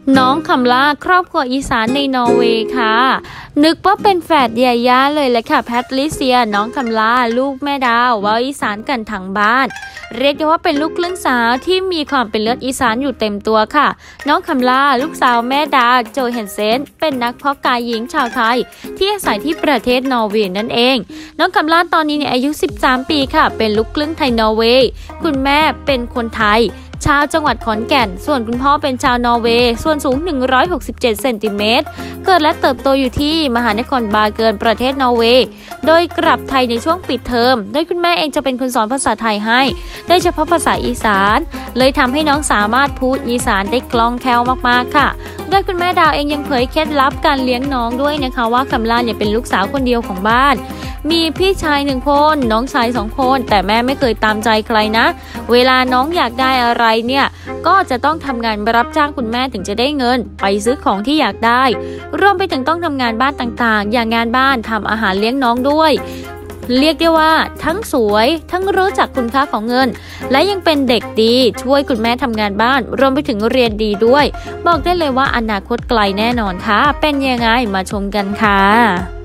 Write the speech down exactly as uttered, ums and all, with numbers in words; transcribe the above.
น้องคำล่าครอบครัวอีสานในนอร์เวย์ค่ะนึกว่าเป็นแฝดยาย่าเลยแหละค่ะแพทริเซียน้องคำล่าลูกแม่ดาวว่าอีสานกันทั้งบ้านเรียกได้ว่าเป็นลูกครึ่งสาวที่มีความเป็นเลือดอีสานอยู่เต็มตัวค่ะน้องคำล่าลูกสาวแม่ดาโจเฮนเซนเป็นนักเพาะกายหญิงชาวไทยที่อาศัยที่ประเทศนอร์เวย์นั่นเองน้องคำล่าตอนนี้เนี่ยอายุสิบสามปีค่ะเป็นลูกครึ่งไทยนอร์เวย์คุณแม่เป็นคนไทยชาวจังหวัดขอนแก่นส่วนคุณพ่อเป็นชาวนอร์เวย์ส่วนสูงหนึ่งร้อยหกสิบเจ็ดเซนติเมตรเกิดและเติบโตอยู่ที่มหานครบาเกินประเทศนอร์เวย์โดยกลับไทยในช่วงปิดเทอมโดยคุณแม่เองจะเป็นคนสอนภาษาไทยให้โดยเฉพาะภาษาอีสานเลยทำให้น้องสามารถพูดอีสานได้คล่องแคล่วมากๆค่ะโดยคุณแม่ดาวเองยังเผยเคล็ดลับการเลี้ยงน้องด้วยนะคะว่าคำล่าเนี่ยเป็นลูกสาวคนเดียวของบ้านมีพี่ชายหนึ่งคนน้องชายสองคนแต่แม่ไม่เคยตามใจใครนะเวลาน้องอยากได้อะไรเนี่ยก็จะต้องทำงานรับจ้างคุณแม่ถึงจะได้เงินไปซื้อของที่อยากได้รวมไปถึงต้องทำงานบ้านต่างๆอย่างงานบ้านทำอาหารเลี้ยงน้องด้วยเรียกได้ว่าทั้งสวยทั้งรู้จักคุณค่าของเงินและยังเป็นเด็กดีช่วยคุณแม่ทำงานบ้านรวมไปถึงเรียนดีด้วยบอกได้เลยว่าอนาคตไกลแน่นอนค่ะเป็นยังไงมาชมกันค่ะ